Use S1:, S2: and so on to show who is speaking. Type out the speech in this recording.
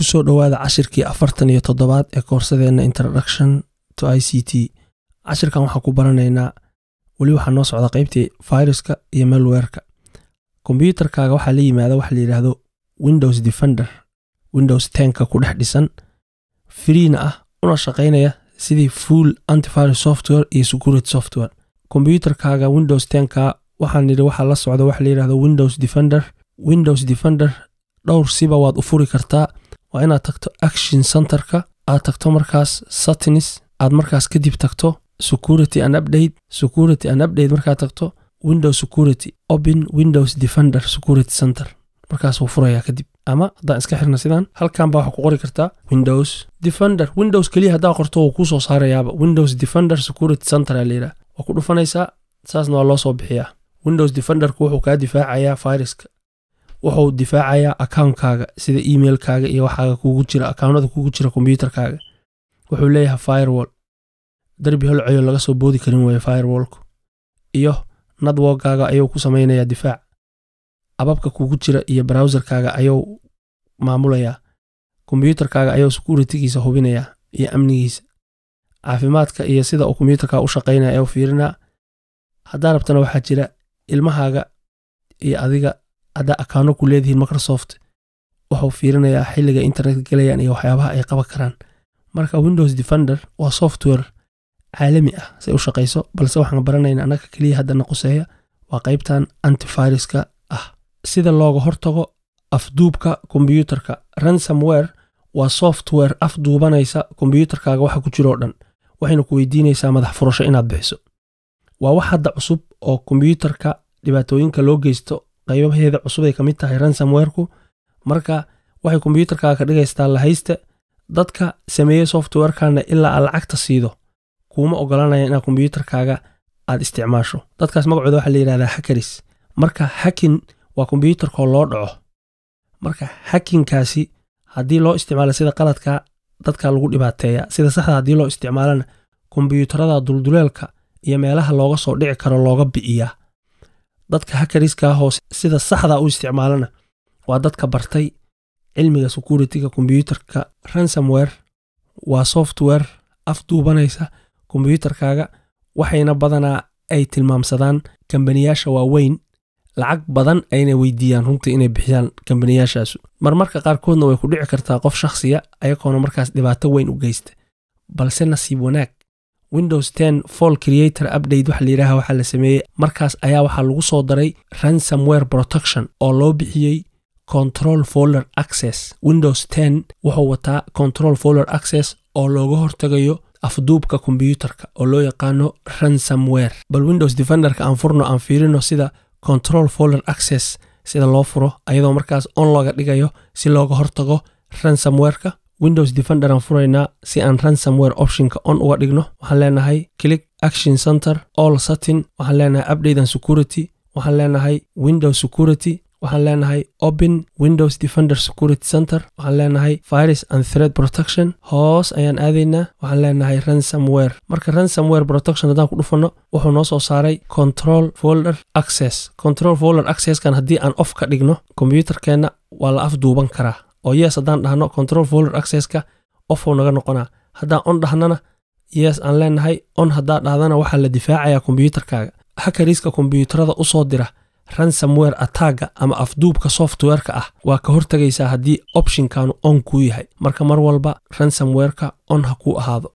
S1: soo dhawaada cashirkii 47 ee koorsadeena Introduction to ICT. Cashirkan waxaan ku baranaynaa wali waxa noo socda qaybtii viruska iyo malware-ka. Computerkaaga waxa la yimaada waxa la yiraahdo Windows Defender, Windows 10ka ku dhex dhisan, free-na ah, una shaqeynaya sidii full antivirus software iyo security software. Computerkaaga Windows 10ka waxaan nidhi waxa la socda waxa la yiraahdo Windows Defender. Windows Defender dhowr siba waad u furi kartaa. waa inaad tagto Action Center-ka, aad tagto markaas Settings, aad markaas kadib tagto Security and Update markaad tagto Windows Security, Open Windows Defender Security Center. markaas uu furaya kadib. ama haddaan iska xirna sidaan halkan baa waxa ku qori kartaa Windows Defender. Windows kaliya haddaa qorto wuu ku soo saarayaaba Windows Defender Security Center ayaa leeyahay. waa ku dhufanaysaa, saasna waa loo soo bixiyaa. Windows Defender-ku wuxuu kaa difaacayaa viruska. wuxuu difaacayaa account-kaaga sida email-kaaga iyo waxaaga kugu jira, account-ada kugu jira computer-kaaga. wuxuu leeyahay firewall. darbi holcayo laga soo boodi karin way firewall-ku. iyo network-kaaga ayuu ku samaynayaa difaac. ababka kugu jira iyo browser-kaaga ayuu maamulayaa. computer-kaaga ayuu security-giisa hubinayaa iyo amnigiisa. caafimaadka iyo sida uu computer-kaaga u shaqeynaya ayuu fiirinaa. haddaa rabtana waxaa jira ilmahaaga iyo adiga hadda akaano ku leedihiin Microsoft, wuxuu fiirinayaa xilliga internet galayaan iyo waxyaabaha ay qaban karaan. marka Windows Defender waa software caalami ah si u shaqeyso, balse waxaan baranaynaa anaka kaliya hadda naqoseeya waa qaybtan antiviruska ah. sida looga hortago afduubka computerka. Ransomware waa software afduubanaysa computerkaaga waxa ku jiro dhan, waxayna ku weydiinaysaa madax furasho inaad bixiso. waa wax hadda cusub oo computerka dhibaatooyinka loo geysto qaybaheeda cusub ay kamid tahay ransomware-ku. marka waxay computerkaaga ka dhigaystaa la haysta. dadka sameeyay software-kana ilaa lacagta siido kuma ogolanaya in computerkaaga aad isticmaasho. dadkaas magacooda waxa la yiraahdaa hackers. marka hacking waa computerka loo dhaco. marka hacking-kaasi haddii loo isticmaalo sida qaladka dadka lagu dhibaateeya, sida saxda haddii loo isticmaalana computerada dulduleelka iyo meelaha looga soo dhici karo looga bi'iyaa. dadka hackerska hoos sida saxda u isticmaalana waa dadka bartay cilmiga security-ga computerka. Ransomware waa software afduubanaysa computerkaaga, waxayna badanaa ay tilmaamsadaan kambaniyaasha waaweyn. lacag badan ayna weydiiyaan runtii inay bixiyaan kambaniyaashaas. marmarka qaarkoodna way ku dhici kartaa qof shakhsiya ayagoona markaas dhibaato weyn u geysta. balse nasiib wanaag Windows 10 Fall Creator Update waxa la yiraahdaa waxa la sameeyay markaas ayaa waxa lagu soo daray ransomware protection oo loo bixiyay control folder access. Windows 10 wuxuu wataa control folder access oo looga hortagayo afduubka computerka oo loo yaqaano ransomware. bal Windows Defender-ka aan furno aan fiirino sida control folder access sida loo furo ayadoo markaas on looga dhigayo si looga hortago ransomware-ka. Windows Defender aan furaynaa si aan ransomware option-ka on uga dhigno. waxaan leenahay click Action Center, all setting, waxaan leenahay Update and Security, waxaan leenahay Windows Security, waxaan leenahay Open Windows Defender Security Center, waxaan leenahay Virus and Threat Protection. hoos ayaan aadaynaa, waxaan leenahay ransomware. marka ransomware protection haddaan ku dhufano wuxuu noo soo saaray control folder access. control folder access-kan haddii aan off ka dhigno computerkeena waa la afduuban karaa. oo yes haddaan dhahno control folder access-ka off uu naga noqonaa. haddaan on dhahnana yes aan leenahay on. haddaa dhahdana waxaa la difaacayaa computerkaaga. hackerska computerada u soo dira ransomware attack ama afduubka software-ka ah waa ka hortagaysaa haddii option-kaanu on ku yahay. marka mar walba ransomware-ka on ha ku ahaado.